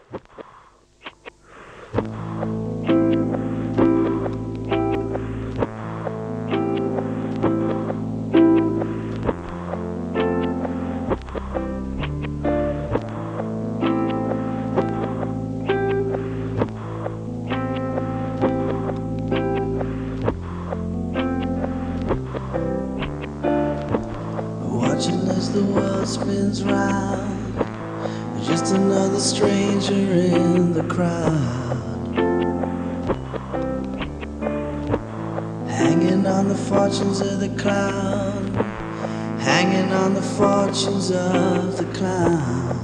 Watching as the world spins round, just another stranger in the crowd, hanging on the fortunes of the clown, hanging on the fortunes of the clown.